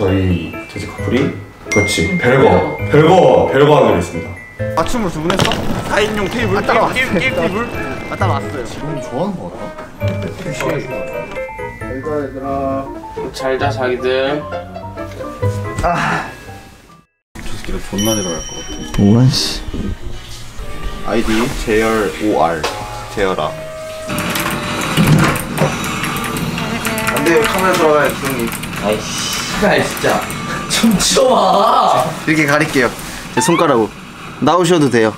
저희 돼지 커플이 그렇지 별거 하기로 했습니다. 맞춤을 주문했어? 4인용 테이블? 게임 테이블? 따라왔어요. 지금 좋아하는 거 같아. 잘가 얘들아. 잘자 자기들. 저 새끼들 존나 내려갈 것 같아. 오만씨. 아이디 JR5R 재열아. 안돼요, 카메라 돌아가요 형님. 아이 씨발 진짜 좀 치워봐. 이렇게 가릴게요. 제 손가락으로 나오셔도 돼요.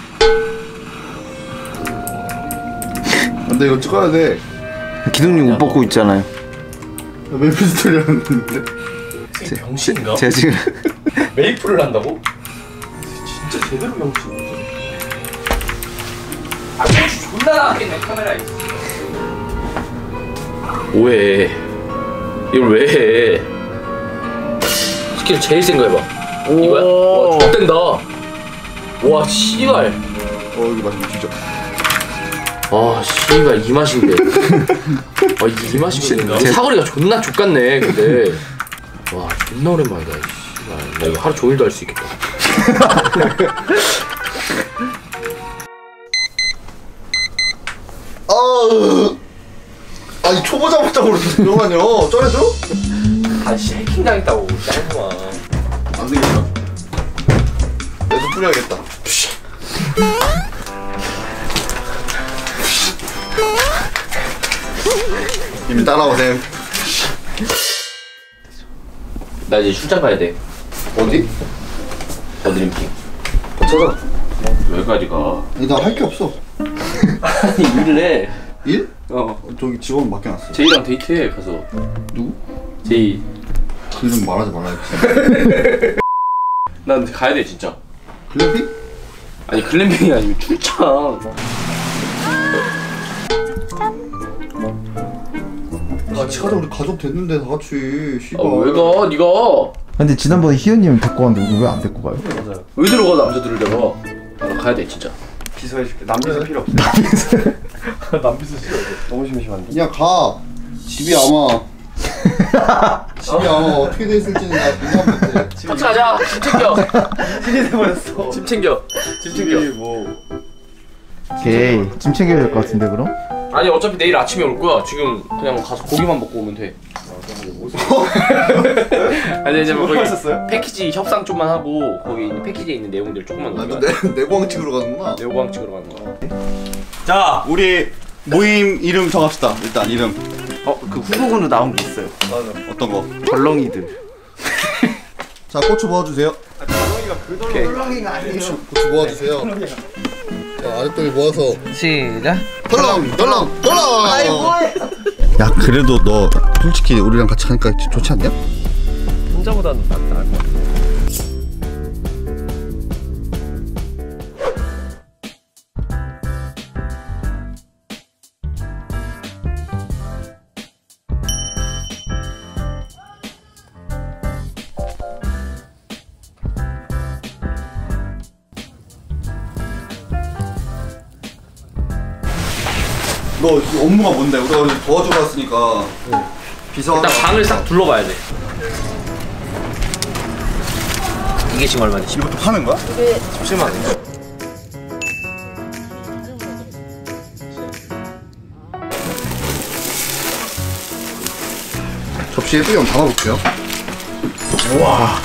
안돼, 이거 찍어야 돼. 기둥님 옷 벗고 있잖아요. 나 메이플 스토리 하는데. 병신인가? 제가 지금 메이플을 한다고? 진짜 제대로 병신이야. 아 고추 존나 나왔겠네 카메라에. 왜? 이걸 왜 해? 스킬 제일 센 거 해봐. 이거야? 와 X된다. 와 씨발. 여기 맛있네 진짜. 아 씨발 이 맛인데. 아 이 맛이거든. 사거리가 존나 족같네 근데. 와 존나 오랜만이다. 씨발 나 이거 하루 종일도 할 수 있겠다. 아니 초보자부터 조용하냐? 쩔어줘? 아씨 해킹 당했다고 짤구만. 안 되겠다. 내도 뿌려야겠다. 이미 따라오셈. 나 이제 출장 가야 돼. 어디? 더드림핑. 찾아. 여기까지 가. 아니 나 할 게 없어. 아니 일을 해. 일? 어. 저기 직원 맡겨놨어. 제이랑 데이트해 가서. 누구? 제이. 그 이름 말하지 말아야지. 난 가야 돼 진짜. 글램핑? 아니 글램핑이 아니고 출장. 같이 가자. 우리 가족 됐는데 다 같이. 씨발. 아 왜 가? 니가. 근데 지난번에 희연님 데리고 왔는데 우리 왜 안 데리고 가요? 맞아요. 왜 들어가 남자들을 내가. 나 가야 돼 진짜. 비서해줄게. 남비서 필요 없어. 남비서 싫어. 너무 심심한데. 그냥 가. 집이 아마 어떻게 돼 있을지는 나 몰랐는데. 같이 가자. 짐 챙겨. 짐이 돼버렸어. 짐 챙겨. 짐 챙겨. 뭐 오케이 짐 챙겨야 될 것 같은데 그럼? 아니 어차피 내일 아침에 올 거야. 지금 그냥 가서 고기만 먹고 오면 돼. 아니 이제 뭐 거기 패키지 협상 좀만 하고 거기 패키지에 있는 내용들 조금만 아, 넣어줘. 내고왕 찍으러 가는구나. 내고광 찍으러 가는 거야. 자, 우리 모임 이름 정합시다. 일단 이름. 그 후보군으로 나온 게 있어요. 어떤 거? 덜렁이들. 자, 고추 모아주세요. 덜렁이가 아니에요. 고추 모아주세요. 자, 아랫돌 모아서 시작. 덜렁. 아이 뭐해? 야, 그래도 너 솔직히 우리랑 같이 가니까 좋지 않냐? 혼자보다는 나을 것 같아. 너 업무가 뭔데? 우리가 오늘 도와주러 왔으니까. 비서. 일단 방을 싹 둘러봐야 돼. 이게 지금 얼마지? 이것도 파는 거야? 이게 17만 원. 접시에 뿌리 담아볼게요. 우와.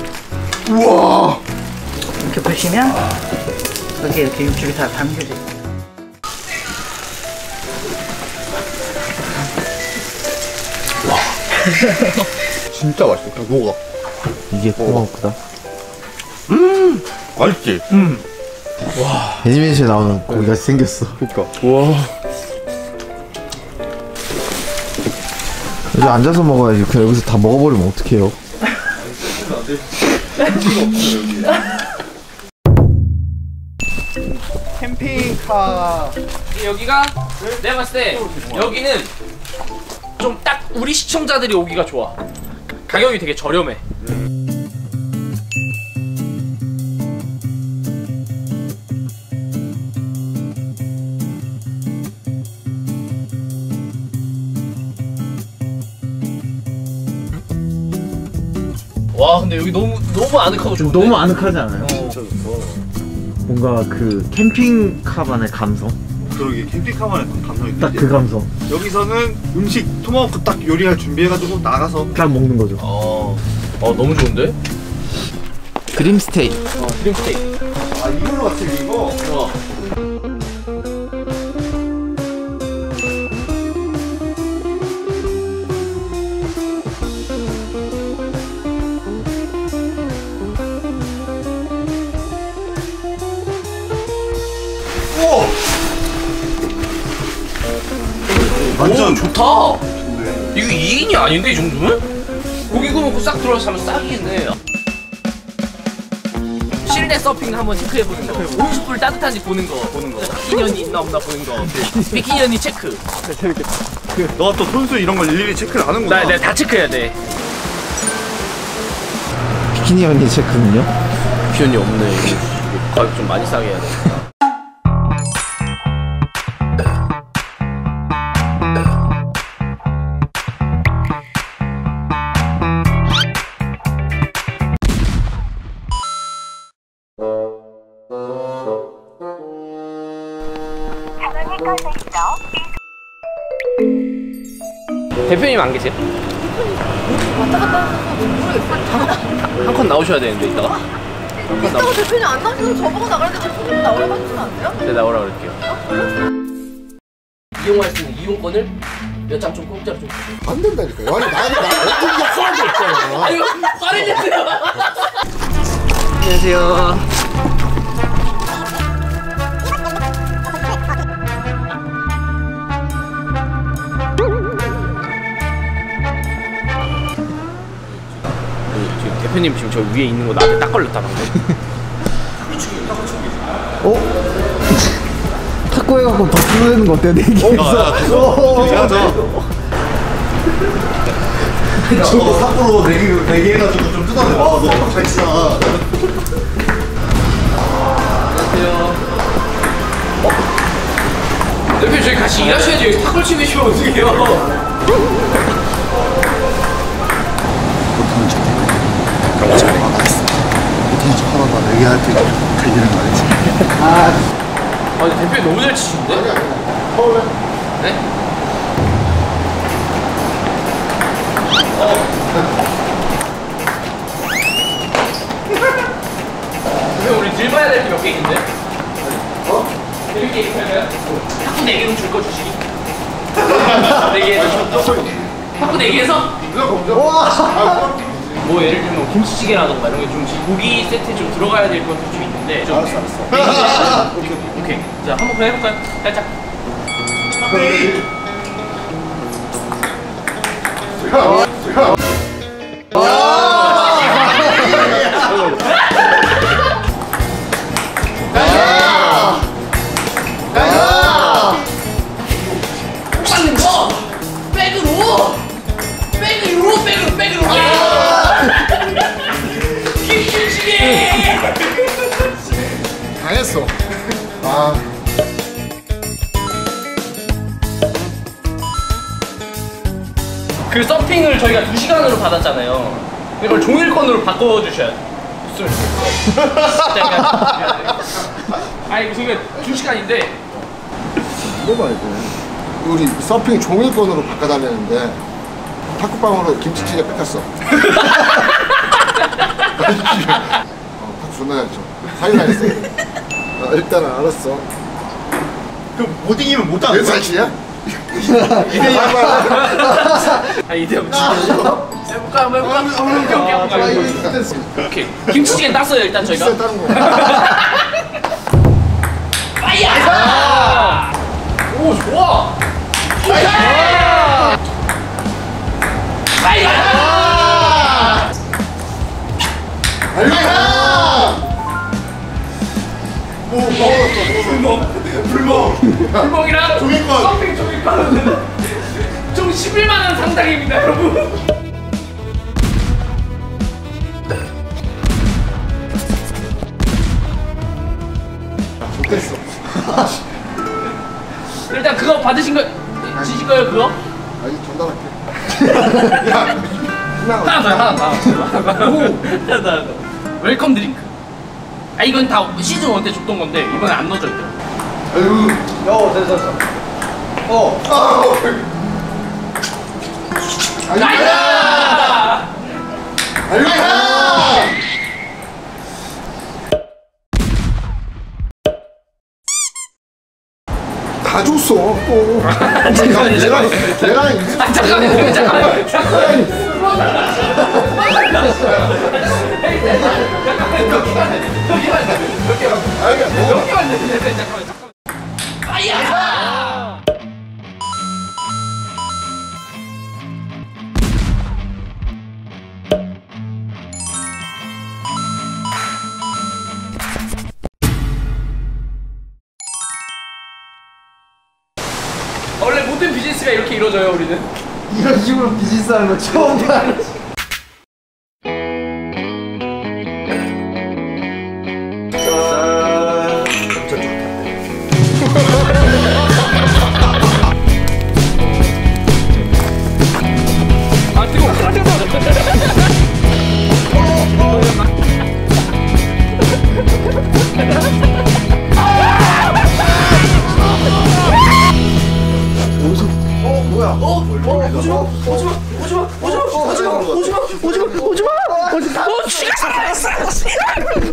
이렇게 보시면 여기 이렇게 육즙이 다 담겨져 있어요. 진짜 맛있다. 뭐가? 이게 꼬마구다. 맛있지? 애니메이션에 나오는 고기가 생겼어. 그니까. 와. 여기 앉아서 먹어야지. 그냥 여기서 다 먹어버리면 어떡해요? 캠핑카. 여기가 내가 봤을 때 여기는 좀 딱 우리 시청자들이 오기가 좋아. 가격이 되게 저렴해. 와 근데 여기 너무 아늑하고 좋은데? 너무 아늑하지 않아요? 뭔가 그 캠핑카만의 감성? 그러게 캠핑카만의 감성이 딱 그 감성. 여기서는 음식 토마호크 딱 요리할 준비해가지고 나가서 딱 먹는 거죠. 너무 좋은데? 드림 스테이크. 드림 스테이크. 아 이걸로 같이 이거? 완전 오, 좋다. 이거 2인이 아닌데 이 정도면? 고기 구워 먹고 싹 들어가서 자면 싹이겠네. 실내 서핑 한번 체크해보는 거. 온수풀 따뜻한지 보는 거. 비키니언이 있나 없나 보는 거. 비키니언이 체크. 너가 또 손수 이런 걸 일일이 체크를 하는구나. 나 다 체크해야 돼. 비키니 언니 체크는요? 비키니언이 없네. 가격 좀 많이 싸게 해야 돼. 대표님 안 계세요? 왔다 갔다 하셔서 한 컷 나오셔야 되는데 이따가. 이따가 대표님 안 나오시면 저보고 나가야 되고 손님 나오라고 해주시면 안 돼요? 네 나오라 그럴게요. 이용할 수 있는 이용권을 몇 장 좀 공짜로 좀. 안 된다니까요. 아니 나는 어떻게 약속한 게 없잖아. 아유 화를 내세요. 안녕하세요. 지금 대표님 지금 저 위에 있는 거 나한테 딱 걸렸다 방금. 탁구 해갖고 더 뜯어내는 거 어때요? 내기에서. 저거 삿포로 내기 해가지고 좀 뜯어내. 너 잘 치잖아. 대표님 저희 같이 일하셔야지. 여기 탁걸 치고 계시면 어떡해요? 못하는 척 하다가 얘기할 때 달리는 거 알지? 아니 대표님 너무 잘 치시는데? 네? 대표님 우리 들 봐야 될 게 몇 개 있는데? 재밌게 얘기할까요? 탁구 4개는 줄 거 주시기. 4개 탁구 4개에서? 뭐 예를 들면 김치찌개라던가 이런 게 좀 고기 세트에 좀 들어가야 될 것도 좀 있는데 좀 알았어. 오케이. 자 한번 그냥 해볼까요? 살짝. 쌓는 거 백으로. 김치찌개. 당했어. 아. 그 서핑을 저희가 2시간으로 받았잖아요. 이걸 종일권으로 바꿔주셔야 돼요. 아니 저희가 2시간인데 이거 말고 우리 서핑 종일권으로 바꿔달라는데 탁구방으로 김치찌개 뺏겼어. 탁구 존나 잘 쳐. 사일라 했어. 일단은 알았어. 못 이기면 못 하는 몇 거야? 살치야? 아 이대로 해볼까? 오케이. 김치찌개 땄어요 일단 저희가. 비싼 다른 거. 빠이야! 오 좋아. 빠이야! 빠이야! 불멍이랑 종이권. 서핑 종이권 총 11만원 상당입니다 여러분. 좋겠어. 일단 그거 받으신 거 지신 거예요 그거? 아니 전달할게. 하나 더. 웰컴 드링크. 아 이건 다 시즌 1 때 줬던 건데 이번에 안 넣어져 있더라. 됐어. 나이스! 다 줬어 또. 잠깐만. 원래 모든 비즈니스가 이렇게 이루어져요 우리는. 이런 식으로 비즈니스 하는 거 처음 봐. 아 뜨거워. 오지마.